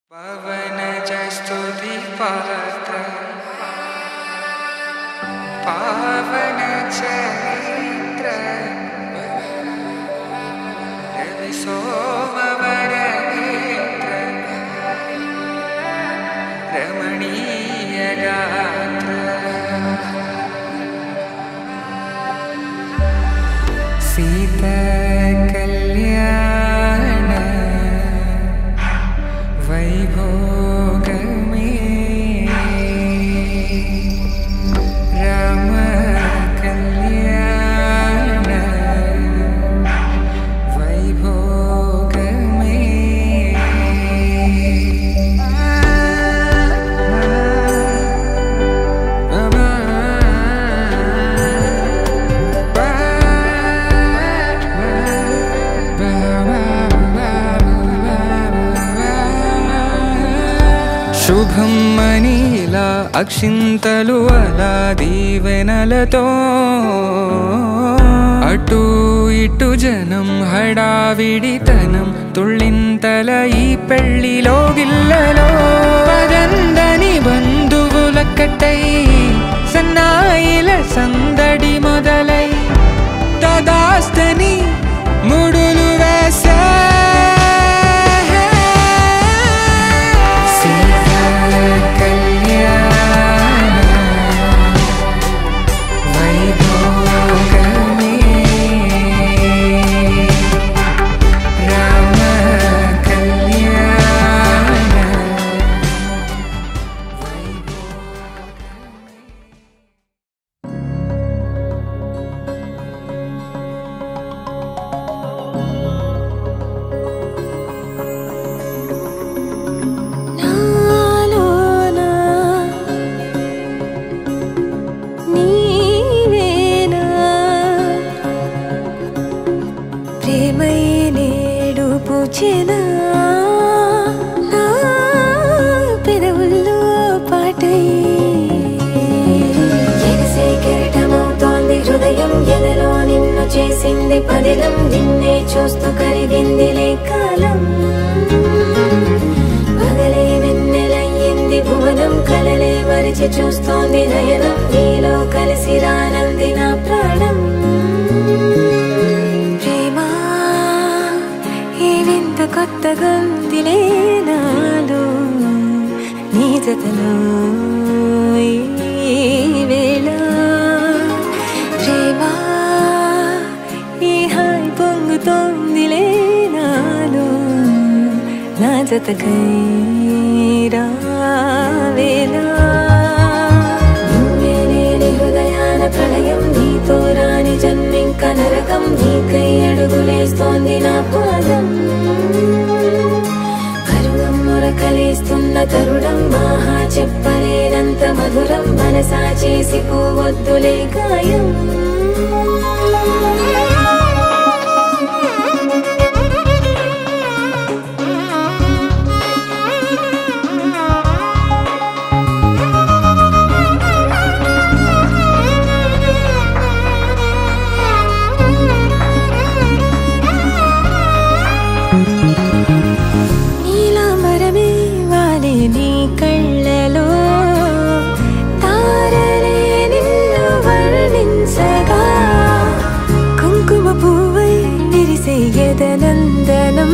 पवन स्तुति पात्र पावन चरित्र रवि सोमवर नेत्र रमणीय गात्र सीता कल्याण वैभोग में राम कल्याण वैभोग में शुभम मनीला अक्षिंतलु अला दीवेनलतो अटू इटू जनम हडाविडितनम तुळ्ळिंतल ई पेळ्ळिलो गिल्లలో పదందని బంధువులకటై సన్నాయిల సందడి మొదలై తదాస్తని ముడులు వేసే పదిలం నిన్నే చూస్తూ కరిగిందిలే కాలం పగలే వెన్నెలయ్యింది భువనం కలలే మరిచి చూస్తోంది నయనం నీలో కలిసి రానంది నా ప్రాణం ప్రేమ ఈ వింత కొత్తగా ఉందిలే నాలో నీ జతలో ఈ వేళ ప్రేమ పొంగుతోందిలే నాలో నా జతకై రావేలా నువ్వే లేని హృదయాల ప్రళయం నీతో రాని జన్మింక నరకం నీకై అడుగులేస్తోంది నా పాదం పరువం మొరకలేస్తున్న తరుణం మహా చెప్పలేనంత మధురం మనసా చేసి పోవద్దులే గాయం నీలాంబరమే వాలే నీ కళ్ళలో తారలే నిన్ను వర్ణించగా కుంకుమ పువ్వై విరిసే ఎదనందనం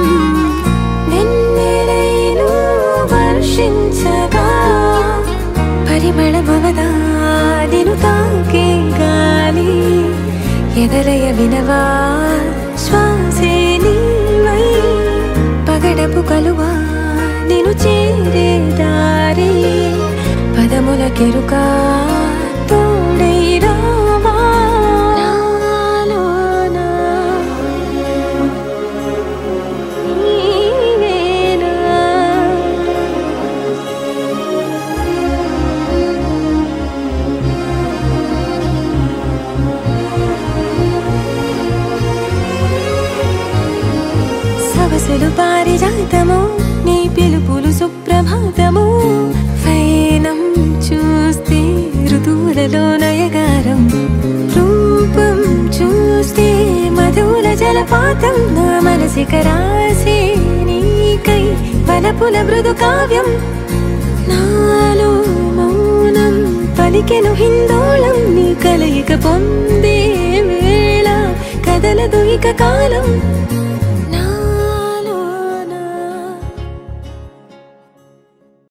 వెన్నెలైను వర్షించగా పరిమళమవదా నిన్ను తాకే గాలి ఎదలయ వినవా శ్వాసే నీవై పగడపు కలువా నిన్ను చేరే దారి పదముల కెరుక తోడై రావా నాలోనా నీవేనా సవసులు పారిజాతము నీ పిలుపులు సుప్రభాతము ఫైనం చూస్తే ఋతువులలో నయగారం రూపం చూస్తే మధుర జలపాతం నా మనసిక రాసే నీకై వన వలపుల మృదు కావ్యం నాలో మౌనం పలికెను హిందోళం నీ కలయిక పొందే వేళ కదలదు ఇక కాలం